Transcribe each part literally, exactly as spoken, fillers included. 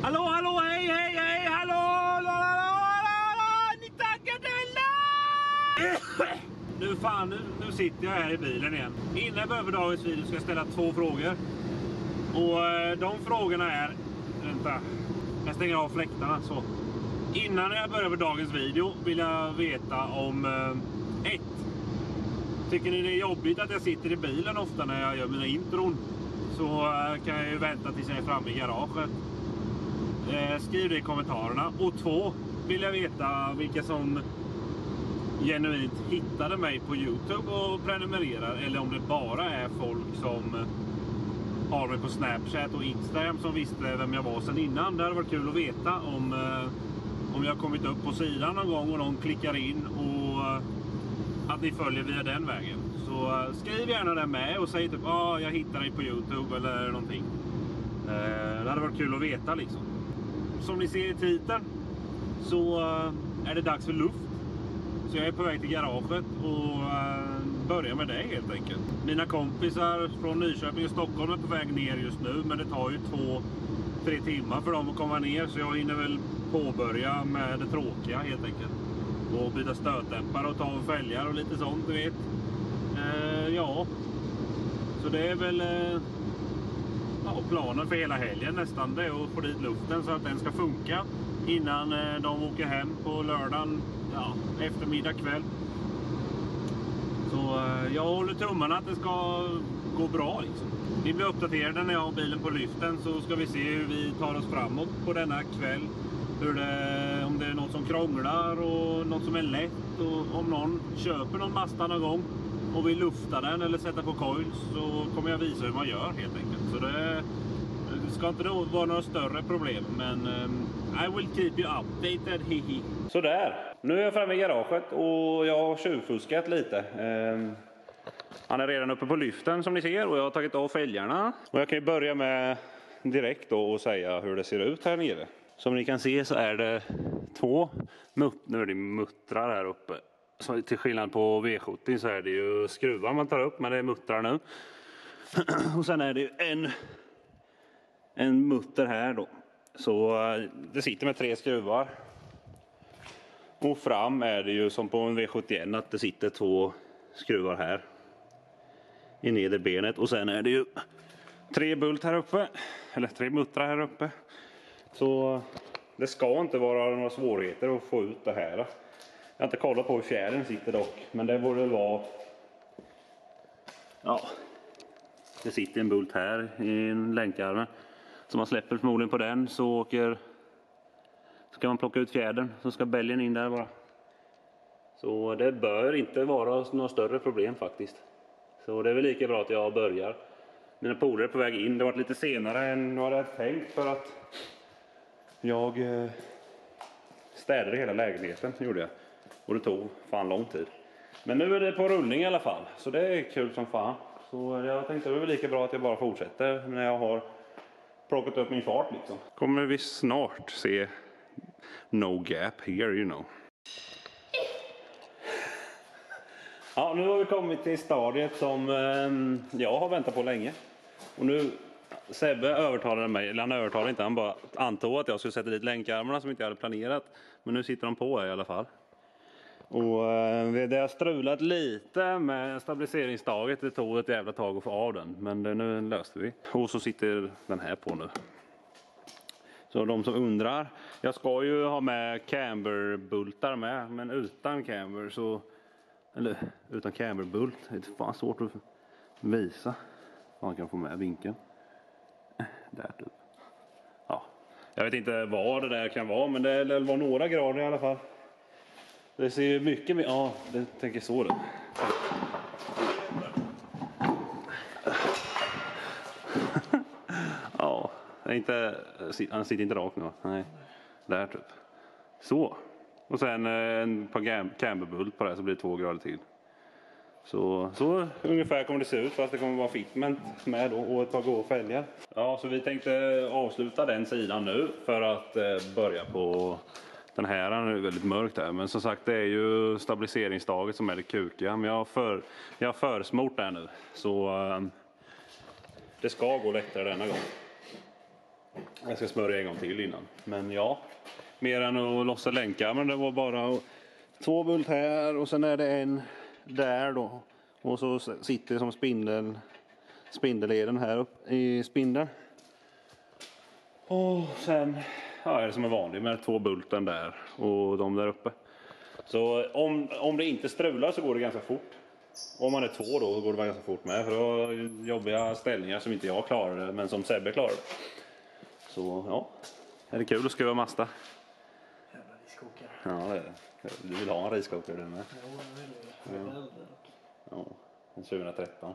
Hallå, hallå, hej, hej, hej, hallå, hallå, hallå, hallå, ni tackar eller? Nu fan, nu, nu sitter jag här i bilen igen. Innan jag börjar för dagens video ska jag ställa två frågor. Och eh, de frågorna är... Vänta, jag stänger av fläktarna så. Innan jag börjar för dagens video vill jag veta om... Eh, ett. Tycker ni det är jobbigt att jag sitter i bilen ofta när jag gör mina intron? Så eh, kan jag ju vänta tills jag är framme i garaget. Eh, skriv det i kommentarerna. Och två, vill jag veta vilka som genuint hittade mig på YouTube och prenumererar. Eller om det bara är folk som har mig på Snapchat och Instagram som visste vem jag var sedan innan. Det hade varit kul att veta om, eh, om jag har kommit upp på sidan någon gång och någon klickar in och eh, att ni följer via den vägen. Så eh, skriv gärna det med och säg typ ja ah, jag hittar dig på YouTube eller någonting. Eh, det hade varit kul att veta liksom. Som ni ser i titeln så är det dags för luft. Så jag är på väg till garaget och börjar med det helt enkelt. Mina kompisar från Nyköping och Stockholm är på väg ner just nu. Men det tar ju två, tre timmar för dem att komma ner. Så jag hinner väl påbörja med det tråkiga helt enkelt. Och byta stötdämpare och ta av fälgar och lite sånt du vet. Eh, ja, så det är väl... Eh... Ja, planen för hela helgen nästan det är att få dit luften så att den ska funka innan de åker hem på lördagen, ja, eftermiddag kväll. Så jag håller tummarna att det ska gå bra liksom. Vi blir uppdaterade när jag har bilen på lyften så ska vi se hur vi tar oss framåt på denna kväll. Hur det, om det är något som krånglar och något som är lätt och om någon köper någon Mazda någon gång och vill lufta den eller sätta på coils så kommer jag visa hur man gör helt enkelt. Så det, det ska inte då vara några större problem men um, I will keep you updated, hihi. Sådär, nu är jag framme i garaget och jag har tjuvfuskat lite. Um, han är redan uppe på lyften som ni ser och jag har tagit av fälgarna. Och jag kan ju börja med direkt då och säga hur det ser ut här nere. Som ni kan se så är det två mut- nu är det muttrar här uppe. Så till skillnad på V sjuttio så är det ju skruvar man tar upp men det är muttrar nu. Och sen är det ju en, en mutter här då. Så det sitter med tre skruvar. Och fram är det ju som på en V sjuttioett att det sitter två skruvar här. I nederbenet. Och sen är det ju tre bult här uppe. Eller tre muttrar här uppe. Så det ska inte vara några svårigheter att få ut det här. Jag har inte kollat på hur fjärden sitter dock. Men det borde vara... Ja. Det sitter en bult här i en länkarmen. Så man släpper förmodligen på den så åker... Ska man plocka ut fjärden så ska bälgen in där bara. Så det bör inte vara några större problem faktiskt. Så det är väl lika bra att jag börjar. Mina polare är på väg in. Det var lite senare än vad jag hade tänkt för att... Jag städade hela lägenheten, gjorde jag. Och det tog fan lång tid. Men nu är det på rullning i alla fall. Så det är kul som fan. Så jag tänkte det är väl lika bra att jag bara fortsätter när jag har plockat upp min fart liksom. Kommer vi snart se no gap here, you know. Ja, nu har vi kommit till stadiet som eh, jag har väntat på länge. Och nu... Sebbe övertalade mig, eller han övertalade inte, han bara antog att jag skulle sätta dit länkarmarna som inte jag hade planerat. Men nu sitter de på här i alla fall. Och eh, det har strulat lite med stabiliseringsdaget, det tog ett jävla tag att få av den. Men det, nu löste vi. Och så sitter den här på nu. Så de som undrar, jag ska ju ha med camberbultar med, men utan camber så... Eller utan camberbult, det är fan svårt att visa. Man kan få med vinkeln. Där typ. Ja. Jag vet inte vad det där kan vara, men det var några grader i alla fall. Det ser mycket mer... Ja, det tänker så då. Ja, det är inte... Han sitter inte rakt nu. Nej, där typ. Så. Och sen en par camberbult på det så blir det två grader till. Så, så ungefär kommer det se ut fast det kommer vara fitment med då, och ett par gå fälgar. Ja, så vi tänkte avsluta den sidan nu för att eh, börja på den här. Den är väldigt mörkt här, men som sagt det är ju stabiliseringsdaget som är det kukiga. Men jag har, för, jag har försmort där nu så eh, det ska gå lättare denna gång. Jag ska smörja en gång till innan. Men ja, mer än att lossa länkar. Men det var bara två bult här och sen är det en där då. Och så sitter det som spindel, spindelleden här uppe i spindeln. Och sen ja, är det som en vanlig med två bulten där och de där uppe. Så om, om det inte strular så går det ganska fort. Om man är två då går det ganska fort med. För då är jobbiga ställningar som inte jag klarar men som Sebbe klarar. Så ja, är det kul att skruva Mazda. Jävla riskokare. Ja, det är det. Du vill ha en riskokare du med? Jo, jag vill det. Ja, en tjugohundratretton.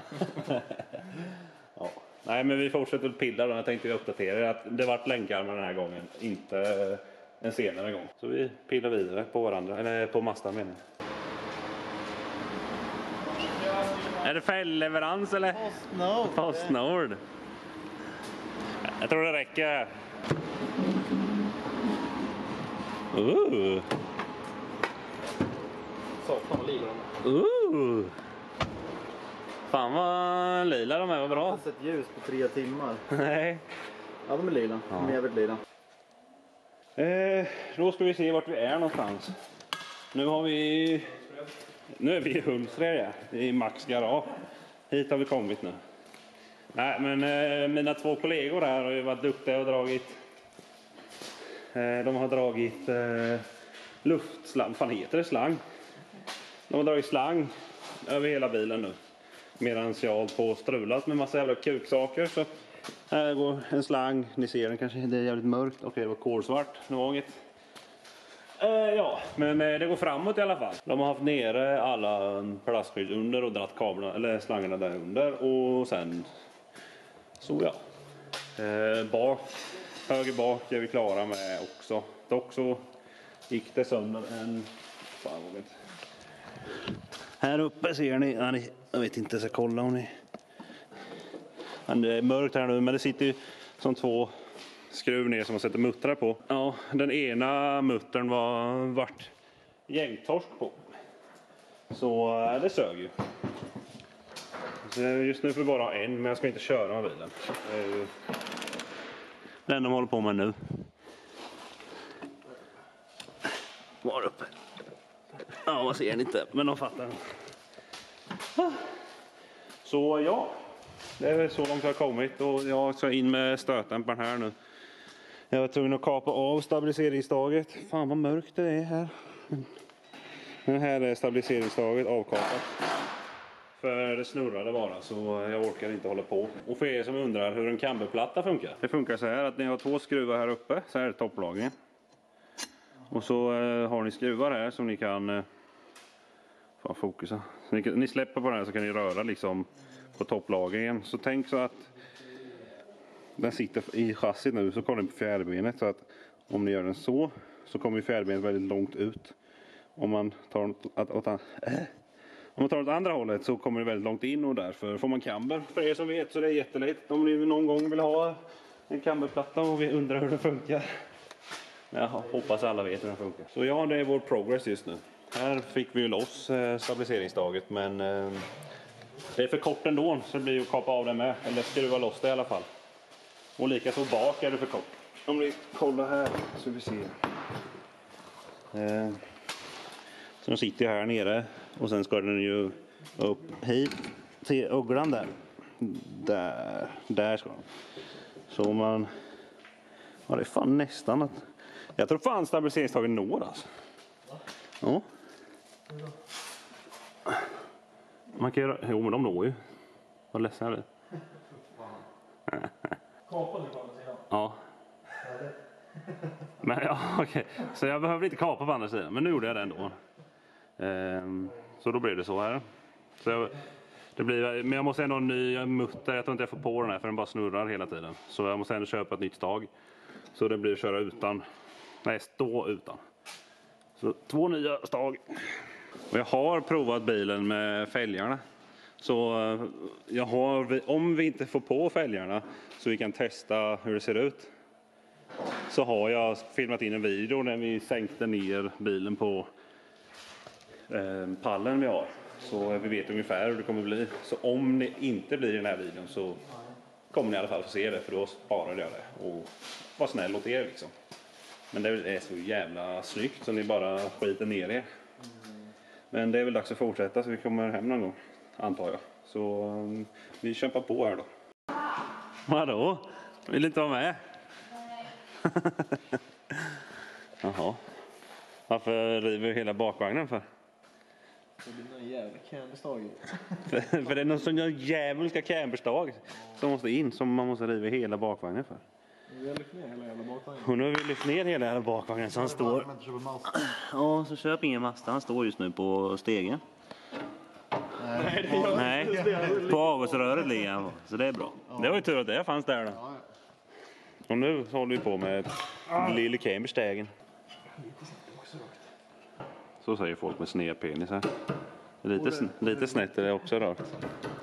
Ja. Nej, men vi fortsätter att pilla då. Jag tänkte uppdatera att det vart länkarmar den här gången. Inte en senare gång. Så vi pillar vidare på varandra. Eller på Mazda menar jag. Är det fällleverans eller? Postnord. Postnord. Jag tror det räcker. Uh. Saknar lila. Uh. Fan vad lila de är, vad Jag har bra. sett ljus på tre timmar. Nej. Ja, de är lila. De är jävligt lila. Eh, då ska vi se vart vi är någonstans. Nu har vi... Nu är vi i Hultsfred, ja. I Max garage. Hit har vi kommit nu. Nej, men eh, mina två kollegor här har ju varit duktiga och dragit... Eh, de har dragit eh, luftslang. Vad heter det? Slang. De har dragit slang över hela bilen nu. Medan jag har på strulat med massa jävla kuksaker. Så här går en slang. Ni ser den kanske. Det är jävligt mörkt. Okej, det var kolsvart. Det var inget. Eh, ja, men eh, det går framåt i alla fall. De har haft nere alla plastskydd under och dratt kablarna, eller slangarna där under. Och sen så ja. Eh, bak, höger bak är vi klara med också. Dock så gick det sönder en... Fan, jag vet. Här uppe ser ni, ja, ni, jag vet inte, jag ska kolla om ni... Det är mörkt här nu, men det sitter ju som två skruv ner som man sätter muttrar på. Ja, den ena muttern var vart gängtorsk på. Så det sög ju. Så just nu får vi bara ha en, men jag ska inte köra med bilen. Det är ju den de håller på med nu. Var uppe. Ja, man ser inte, men de fattar. Så ja, det är så långt jag har kommit och jag ska in med stötdämparen här nu. Jag var tvungen att kapa av stabiliseringsstaget. Fan vad mörkt det är här. Men här är stabiliseringsstaget avkapat. För det snurrade bara så jag orkar inte hålla på. Och för er som undrar hur en camberplatta funkar. Det funkar så här att ni har två skruvar här uppe. Så här är topplagringen. Och så eh, har ni skruvar här som ni kan... Eh, fan fokusa. Så ni, ni släpper på den här så kan ni röra liksom på topplagringen. Så tänk så att den sitter i chassit nu, så kollar ni på fjärrbenet. Så att om ni gör den så, så kommer fjärrbenet väldigt långt ut. Om man tar åt, åt, åt, äh. Om man tar åt andra hållet så kommer det väldigt långt in och därför får man camber. För er som vet så det är jättelätt. Om ni någon gång vill ha en camberplatta och vi undrar hur den funkar. Jag hoppas alla vet hur den funkar. Så ja, det är vår progress just nu. Här fick vi ju loss eh, stabiliseringsdaget, men eh, det är för kort ändå så det blir ju att kapa av den med. Eller skruva loss det i alla fall. Och lika så bak är det för kort. Om ni kollar här så vi ser. Eh, så den sitter ju här nere och sen ska den ju upp hit till ugglan där. Där, där ska den. Så man... Ja, det är fan nästan att... Jag tror fan stabiliseringstagen når alltså. Ja. Man kan göra... Jo, men de når ju. Vad ledsen är det? Kapade du på andra sidan? Ja. Men ja, okej. Okay. Så jag behöver inte kapa på andra sidan. Men nu gjorde jag det ändå. Ehm, så då blir det så här. Så jag, det blir, men jag måste ändå ha en ny mutter. Jag tror inte jag får på den här för den bara snurrar hela tiden. Så jag måste ändå köpa ett nytt stag. Så det blir att köra utan. Nej, stå utan. Så två nya stag. Och jag har provat bilen med fälgarna. Så jag har, om vi inte får på fälgarna så vi kan testa hur det ser ut. Så har jag filmat in en video när vi sänkte ner bilen på eh, pallen vi har. Så vi vet ungefär hur det kommer bli. Så om det inte blir den här videon så kommer ni i alla fall få se det, för då sparar jag det. Och var snäll åt er liksom. Men det är så jävla snyggt så ni bara skiter ner er. Men det är väl dags att fortsätta så vi kommer hem någon gång, antar jag. Så um, vi kämpar på här då. Vadå? Vill inte vara med? Jaha. Varför river vi hela bakvagnen för? Det blir någon jävla camberstag. för, för det är någon sån jävla camberstag som måste in, som man måste riva hela bakvagnen för. Vi har lyft ner hela jävla bakvagnen. Och nu har vi lyft ner hela jävla bakvagnen så han står... Ja, så köp ingen masta. Han står just nu på stegen. Nej, det Nej, på avgasröret ligger han. Så det är bra. Det var ju tur att det fanns där då. Och nu håller vi på med lille camberstegen. Så säger folk med sned penis här. Lite, sn lite snett är det också rakt.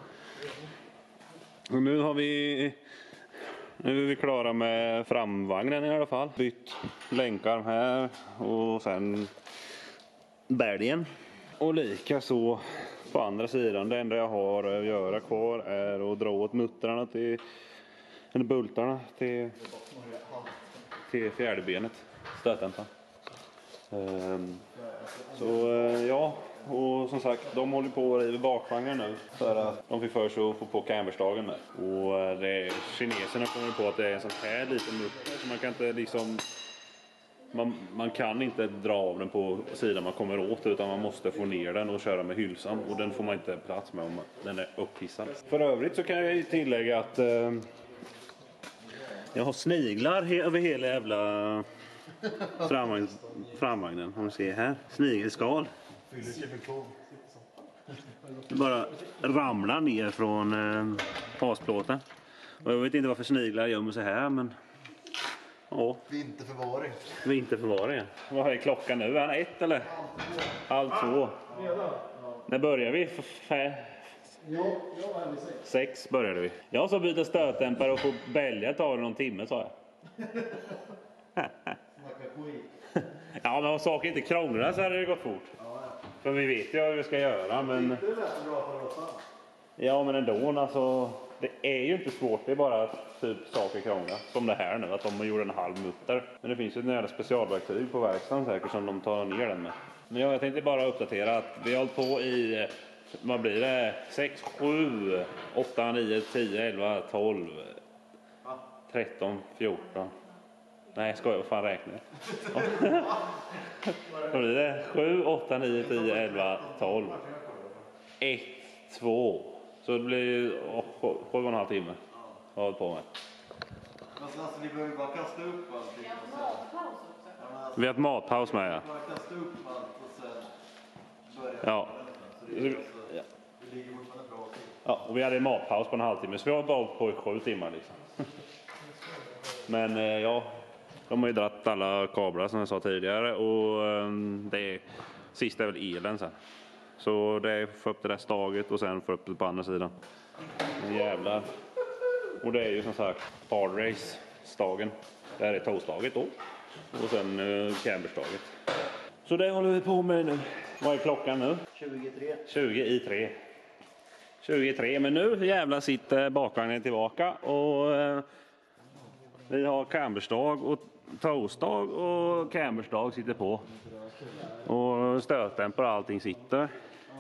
Och nu har vi... Nu är vi klara med framvagnen i alla fall. Bytt länkarm här och sen bälgen. Och lika så på andra sidan. Det enda jag har att göra kvar är att dra åt muttrarna till... Eller bultarna till... Till fjärdebenet. Stötdämparen. Um, så uh, ja, och som sagt, de håller på att riva bakvagnen nu för att de fick för sig att få på camberstagen med. Och uh, det är, kineserna kommer på att det är en sån här liten mutter så man kan inte liksom man, man kan inte dra av den på sidan man kommer åt, utan man måste få ner den och köra med hylsan, och den får man inte plats med om den är upphissad. För övrigt så kan jag ju tillägga att uh, jag har sniglar he över hela jävla framvagn, framvagnen, om du ser här. Snigelskal. Det bara ramlar ner från eh, fasplåten. Och jag vet inte varför sniglar gömmer sig här, men ja. Vinterförvaring. Vinterförvaring. Vad är klockan nu? Är det ett eller? Halv två. När börjar vi? F Ja, jag var här vid sex. Sex började vi. Jag så byta stötdämpare och få bälja tar det någon timme, sa jag. Ja, men om saker inte krånglar så hade det gått fort. Ja, ja. För vi vet ju vad vi ska göra, men... Det är rätt bra för oss. Ja, men ändå, alltså... Det är ju inte svårt, det är bara att typ saker krånglar. Som det här nu, att de gjorde en halv mutter. Men det finns ju ett jävla specialverktyg på verkstaden säkert som de tar ner den med. Men jag tänkte bara uppdatera att vi har hållit på i... Vad blir det? sex, sju, åtta, nio, tio, elva, tolv, tretton, fjorton... Nej, ska jag fan räkna. Då blir det sju, åtta, nio, tio, elva, tolv. ett, två. Så det blir oh, sju och en halv timme. Jag har hållit på med. Alltså, alltså ni behöver bara kasta upp allt. Vi har matpaus också. Vi har ett matpaus med, ja. Bara kasta upp allt och sen börja. Ja. Så det, är alltså, Ja. det ligger fortfarande bra till. Ja, och vi hade en matpaus på en halvtimme. Så vi har bara på i sju timmar liksom. Men eh, ja, de har ju dratt alla kablar som jag sa tidigare. Och eh, det är, sista är väl elen sen. Så det är för upp det där staget och sen för upp det på andra sidan. Jävlar. Och det är ju som sagt hard race stagen. Det här är toestaget då. Och sen eh, camberstaget. Så det håller vi på med nu. Vad är klockan nu? tjugotre. tjugo i tre. tjugo i tre, men nu jävla sitter bakvagnen tillbaka och eh, vi har camberstag och toastdag och camberstag sitter på. Och stötdämpare och allting sitter.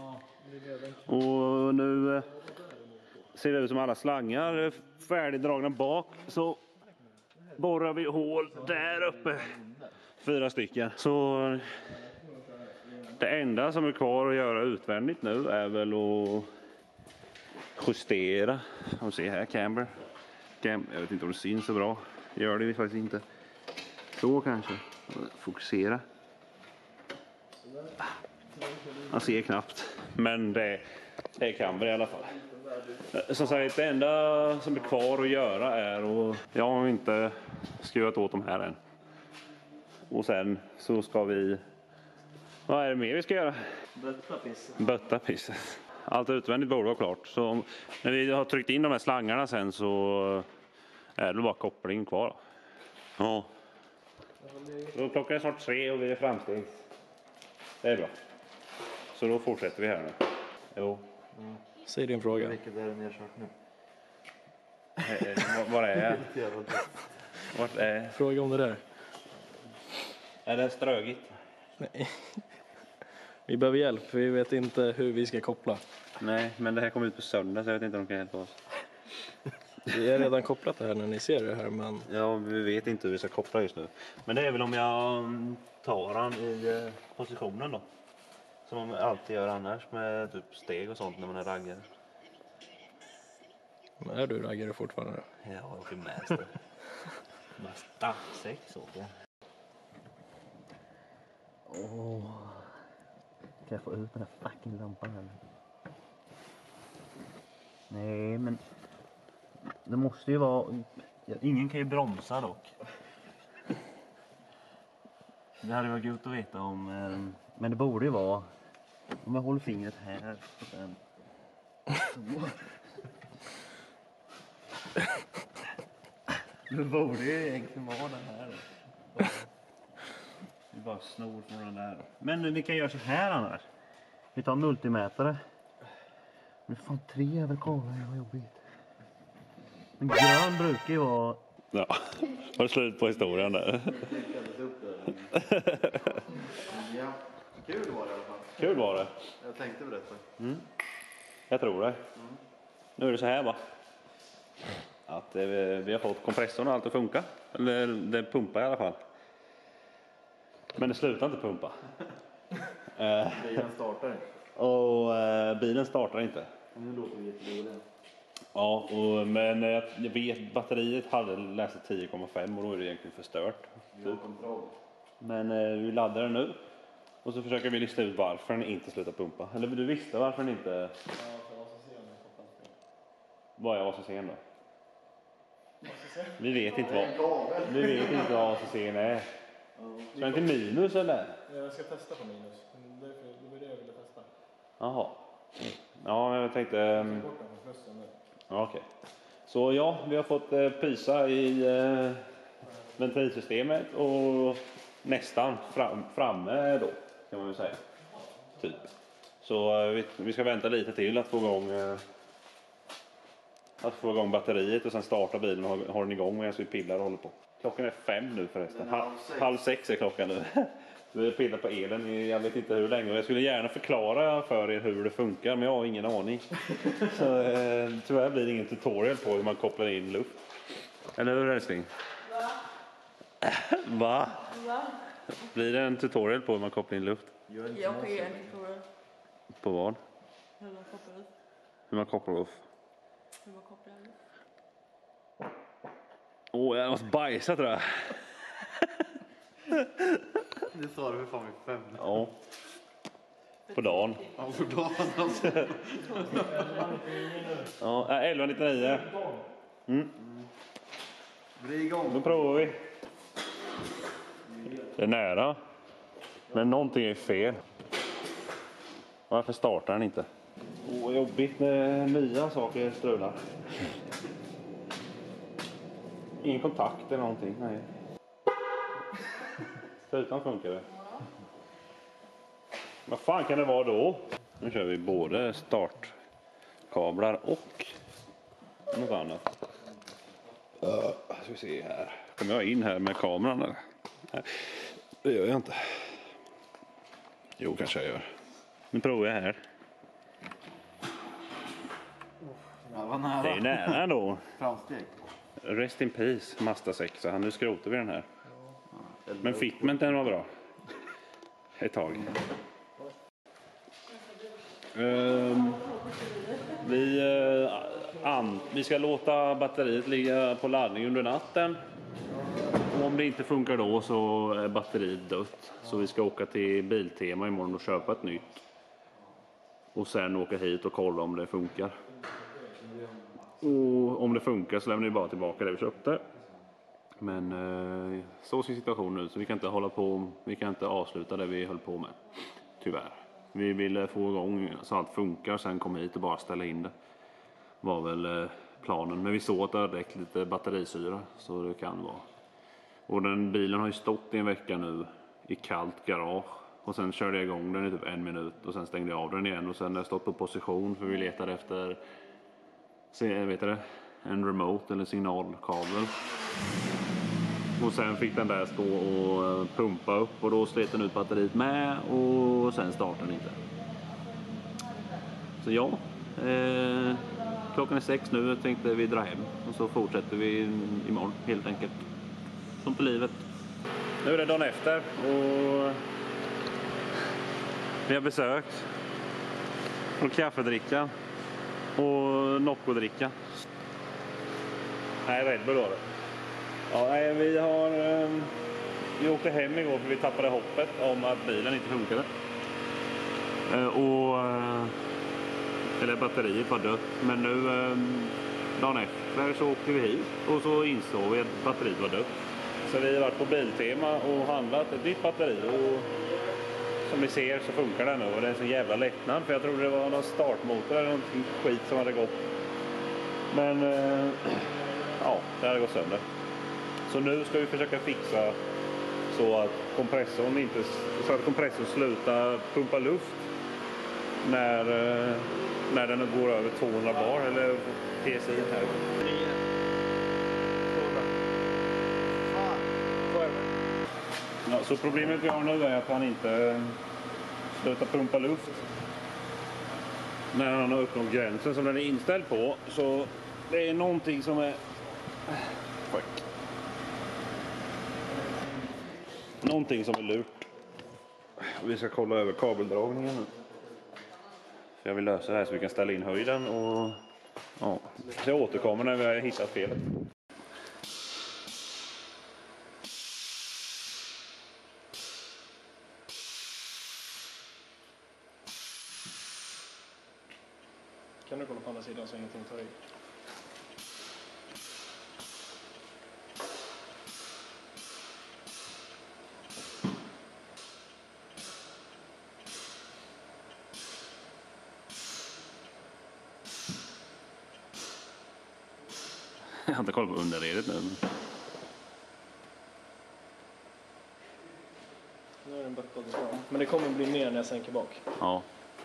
Och nu eh, ser det ut som alla slangar är färdigdragna bak, så borrar vi hål där uppe. Fyra stycken. Så det enda som är kvar att göra utvändigt nu är väl att justera. Om ser här, camber. Cam jag vet inte om det syns så bra. Gör det faktiskt inte. Så kanske. Fokusera. Man ser knappt. Men det, det är camber i alla fall. Som sagt, det enda som är kvar att göra är att jag har inte skruvat åt de här än. Och sen så ska vi... Vad är det mer vi ska göra? Bötta piss. Bötta pisset. Allt utvändigt borde vara klart. Så om, när vi har tryckt in de här slangarna sen så är det bara koppling kvar. Ja. Då klockan är snart tre och vi är framsteg. Det är bra. Så då fortsätter vi här nu. Jo. Säg din fråga. Vilket är det ni har kört nu? Eh, Var är jag? Vart är... Fråga om det där. Är det strögigt? Nej. Vi behöver hjälp. Vi vet inte hur vi ska koppla. Nej, men det här kommer ut på söndag så jag vet inte om de kan hjälpa oss. Vi har redan kopplat det här när ni ser det här, men... Ja, vi vet inte hur vi ska koppla just nu. Men det är väl om jag mm, tar han i eh, positionen då. Som man alltid gör annars med typ steg och sånt när man är raggare. Men är du raggare fortfarande? Ja, jag åker master. Master sex åker jag. Åh. Kan jag få ut den här fucking lampan här? Nej, men... Det måste ju vara... Ingen kan ju bromsa dock. Det hade varit gott att veta om... eh, Men det borde ju vara... Om jag håller fingret här och sen... Så. Det borde ju egentligen vara den här. Vi bara snor från den där. Men vi kan göra så här annars. Vi tar en multimätare. Men fan, tre är väl kablar, vad jobbigt. Men grön brukar ju vara... Ja, var det slut på historien där? Ja, kul var det i alla fall. Kul var det. Jag tänkte berätta. Mm. Jag tror det. Mm. Nu är det så här va. Att eh, vi har fått kompressorn och allt att funka. Eller det pumpar i alla fall. Men det slutar inte pumpa. eh, Bilen startar inte. och eh, bilen startar inte. Nu låter det jättedåligt. Ja, och, men jag, jag vet batteriet hade läst tio komma fem och då är det egentligen förstört. Vi har kontroll. Men eh, vi laddar den nu. Och så försöker vi lista ut varför den inte slutar pumpa. Eller du visste varför den inte... Ja, för vad som ser den kopplad fel. Vad är A C C då? Vi vet inte vad... Vi vet inte vad A C C är. Ska den till minus eller? Jag ska testa på minus. Det var det jag ville testa. Jaha. Ja, jag tänkte... Um... Bort den från plussen nu. Ja, okej. Så ja, vi har fått eh, pysa i eh, ventilsystemet och nästan fram, framme då, kan man väl säga. Typ. Så eh, vi, vi ska vänta lite till att få igång eh, att få igång batteriet och sen starta bilen och ha, ha den igång medan vi pillar och håller på. Klockan är fem nu förresten. Halv sex, halv sex är klockan nu. Vi pillar på elen i jag vet inte hur länge. Jag skulle gärna förklara för er hur det funkar, men jag har ingen aning. Så eh, tyvärr blir det ingen tutorial på hur man kopplar in luft. Eller hur älskling? Va? Va? Va? Blir det en tutorial på hur man kopplar in luft? Jag kan göra en tutorial. På vad? Hur man kopplar ut. Hur man kopplar luft? Hur man kopplar ut. Åh, oh, jag måste bajsa tror jag. Det sa du för fan vid fem. Ja. På dagen. Ja, på dagen alltså. Ja, elva nittionio. Mm. Bli igång. Då provar vi. Det är nära. Men någonting är fel. Varför startar den inte? Åh, jobbigt med nya saker strular. Ingen kontakt eller någonting, nej. Utan funkar det. Vad fan kan det vara då? Nu kör vi både startkablar och något annat. Uh, ska vi se här. Kommer jag in här med kameran eller? Nej, det gör jag inte. Jo, kanske jag gör. Nu provar jag här. Ja, vad nära. Det är nära ändå. Framsteg. Rest in peace, Mazda sex. Nu skrotar vi den här. Men fitmenten var bra. Ett tag. Um, vi, uh, an, vi ska låta batteriet ligga på laddning under natten. Och om det inte funkar då så är batteriet dött. Så vi ska åka till Biltema imorgon och köpa ett nytt. Och sen åka hit och kolla om det funkar. Och om det funkar så lämnar vi bara tillbaka det vi köpte. Men eh, så ser situationen ut så vi kan inte hålla på, vi kan inte avsluta det vi höll på med. Tyvärr. Vi ville få igång så allt funkar, sen komma hit och bara ställa in det. Var väl eh, planen. Men vi såg att det hade räckt lite batterisyra så det kan vara. Och den bilen har ju stått i en vecka nu i kallt garage. Och sen körde jag igång den i typ en minut och sen stängde jag av den igen. Och sen har jag stått på position för vi letade efter, se, vet du det? en remote eller signalkabel. Och sen fick den där stå och pumpa upp och då slet den ut batteriet med och sen startade den inte. Så ja, eh, klockan är sex nu, jag tänkte vi dra hem och så fortsätter vi imorgon helt enkelt. Som på livet. Nu är det dagen efter och vi har besökt och kaffedricka och Nocco-dricka. Nej, Red Bull var det. Ja, nej, vi har eh, vi åkte hem igår för vi tappade hoppet om att bilen inte funkade. Eh, och eh, eller batteriet var dött. Men nu eh, dagen efter så åkte vi hit och så insåg vi att batteriet var dött. Så vi har varit på Biltema och handlat ett nytt batteri och som ni ser så funkar den nu och det är en så jävla lättnad för jag trodde det var någon startmotor eller någonting skit som hade gått. Men eh, ja, det hade gått sönder. Så nu ska vi försöka fixa så att kompressorn inte så att kompressorn slutar pumpa luft när eh, när den går över tvåhundra bar eller P S I här. Ja, så problemet vi har nu är att han inte slutar pumpa luft när han har uppnått gränsen som den är inställd på. Så det är någonting som är fuck. Någonting som är lurt. Vi ska kolla över kabeldragningen nu. För jag vill lösa det här så vi kan ställa in höjden och ja, så jag återkommer när vi har hittat felet. Kan du kolla på andra sidan så ingenting tar i? Jag har inte kollat på underredet nu. Nu är den böckad fram. Men det kommer bli mer när jag sänker bak. Ja.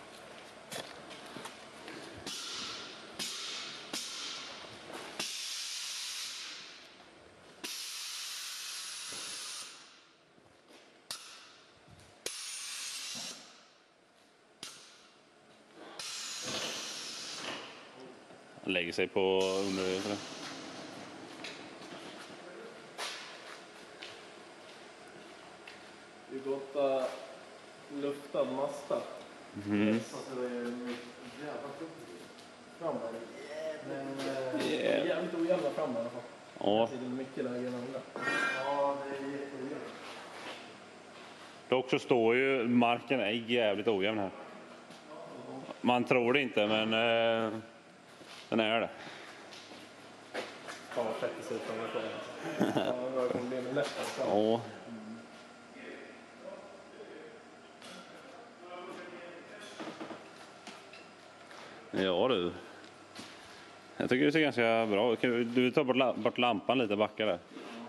Han lägger sig på underredet. Vi går luftad masta. Mm. Så det är jävla fram där. Men eh, yeah. jävligt ojämna fram i alla fall. Ja. Det är mycket lägre än andra. Ja, det är jätteojämnt. Dock så står ju marken är jävligt ojämn här. Man tror det inte men eh, den är det. Ja, trettio sidan är kvar. Ja, det kommer bli en lättare. Ja. Ja du. Jag tycker det ser ganska bra ut. Du tar bort, bort lampan lite och backar där.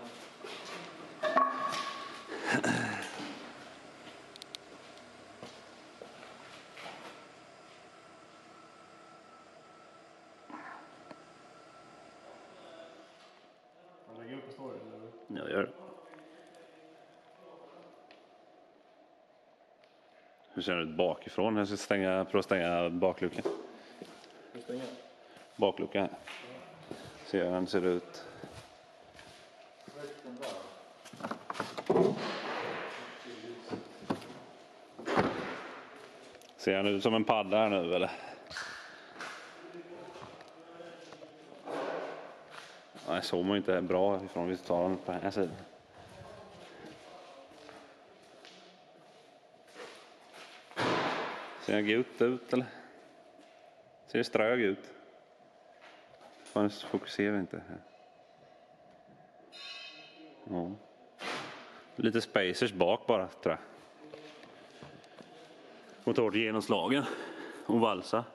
Lägger upp på storyn eller? Jag gör det. Hur ser det ut bakifrån? Jag ska stänga, prova stänga bakluckan. Hur stänger? Bakluckan här. Se hur den ser ut. Ser han ut som en padda här nu eller? Nej, så man inte bra ifrån vi tar den på den här sidan. Ser den gut ut eller? Ser det strög ut? Fan, fokuserar vi inte här. Ja. Lite spacers bak bara tror jag. Motor till genomslagen och valsa.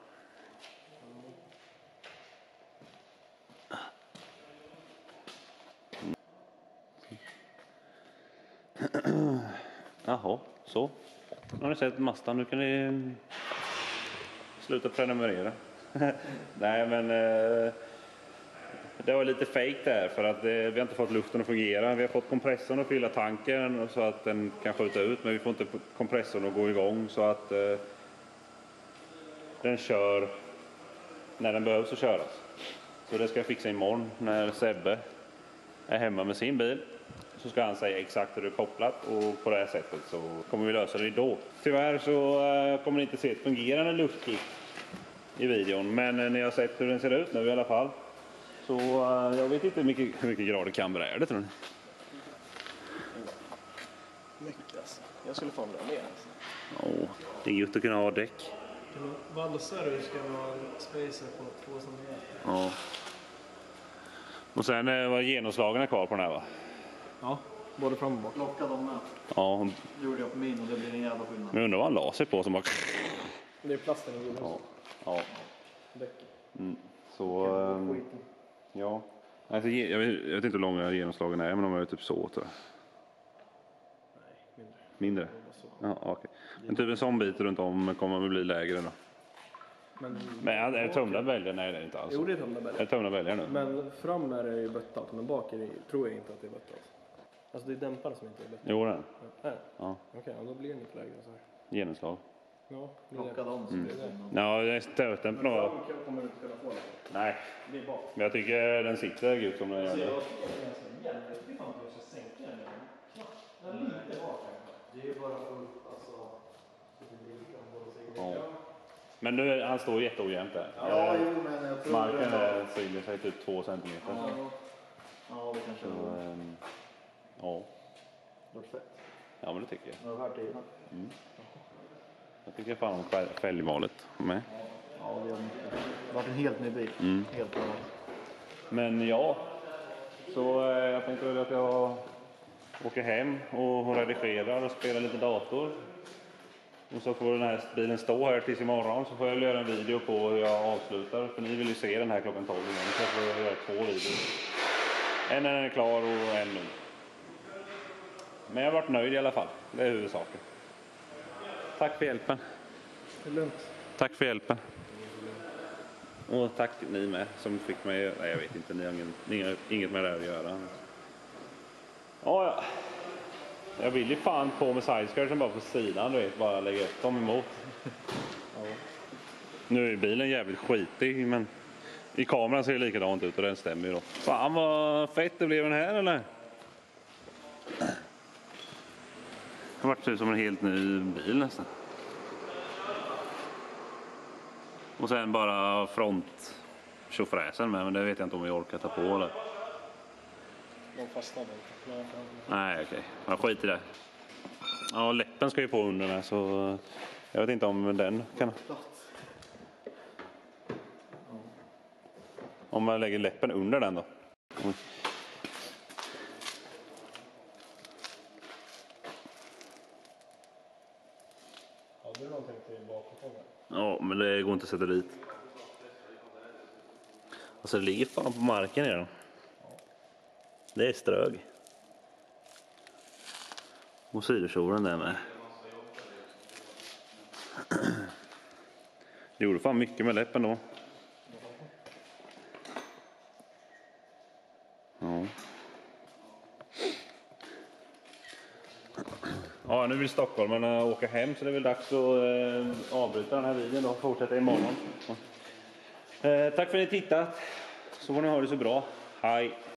Jaha, så. Nu har ni sett Mazda, nu kan ni sluta prenumerera. Nej men eh, Det var lite fake där för att det, vi har inte fått luften att fungera. Vi har fått kompressorn att fylla tanken så att den kan skjuta ut, men vi får inte kompressorn att gå igång så att eh, den kör när den behövs att köras. Så det ska jag fixa imorgon när Sebbe är hemma med sin bil. Så ska han säga exakt hur det är kopplat och på det här sättet så kommer vi lösa det då. Tyvärr så eh, kommer ni inte se ett fungerande luftkick i videon, men eh, ni har sett hur den ser ut nu i alla fall. Så uh, jag vet inte hur mycket, hur mycket grader kamber är det, tror ni? Mycket alltså. Jag skulle få en bra med alltså. Ja, det är gött att kunna ha däck. Valsar du ska vara spacer på två centimeter. Ja. Och sen uh, var genomslagen kvar på den här, va? Ja, både fram och bak. Locka dem med. Ja. Det gjorde jag på min och det blir en jävla skillnad. Men undrar vad han la sig på som bara... Det är plasten i ja. Ja. Däcken. Mm. Så... Um, ja. Alltså, jag, vet, jag vet inte hur långa genomslagen är, men de är typ så, tror jag. Nej, mindre. Mindre? Ja, okej. Okay. Men typ en sån bit runt om kommer att bli lägre då. Men, men är det tumlad bälgar? Nej, det är inte alls. Jo, det är tumlad bälgar. Är det tumlad bälgar nu? Men fram är det ju böttat, men bak är det, tror jag inte att det är böttat. Alltså det är dämparen som inte är böttat. Jo, den. Ja. Ja. Okej, okay, då blir den inte lägre så här. Genomslag. Ja, plocka dem så mm. blir det. Ja, det är stöten på något. Kommer du inte kunna få det? Nej. Det är bak. Men jag tycker den sitter gud som den gör. Det är fan att jag ska sänka den. Den är lite bak. Det är ju bara alltså... Ja. Men nu är, han står jätteojämnt där. Ja, jo, men jag tror marken är, skiljer sig typ två centimeter. Ja, ja det kanske så, är. ähm, ja. Vart fett. Ja, men det tycker jag. Jag har hört det innan. Mm. Jag tycker fan om fälgvalet med. Ja, det har varit en helt ny bil. Mm. Helt bra. Men ja, så äh, jag tänkte väl att jag åker hem och redigerar och spelar lite dator. Och så får den här bilen stå här tills imorgon, så får jag göra en video på hur jag avslutar. För ni vill ju se den här klockan tolv imorgon, så jag får göra två videor. En när den är klar och en nu. Men jag har varit nöjd i alla fall, det är huvudsaken. Tack för hjälpen. Det är lugnt. Tack för hjälpen. Och tack ni med som fick mig, nej jag vet inte, ni har ingen, ni har inget med det att göra. Ja, ja. Jag vill ju fan på med sideskirten bara på sidan, du vet, bara lägga upp dem emot. Ja. Nu är bilen jävligt skitig, men i kameran ser det likadant ut och den stämmer ju då. Fan vad fett det blev den här, eller? Det har varit typ som en helt ny bil nästan. Och sen bara front tjofräsen med, men det vet jag inte om vi orkar ta på eller. De fastnade inte. Nej, okej. Okay. Jag skiter i det. Ja, läppen ska ju på under den, så jag vet inte om den kan... Om man lägger läppen under den då. Mm. Hade du någonting till bakåt? Ja, men det går inte att sätta dit. Alltså det ligger fan på marken i den. Det är strög. Och sidokjolen där med. Det gjorde fan mycket med läppen då. Ja. Ja, nu vill stockholmarna åka hem, så det är väl dags att eh, avbryta den här videon och fortsätta imorgon. Eh, tack för att ni tittat. Så får ni ha det så bra. Hej!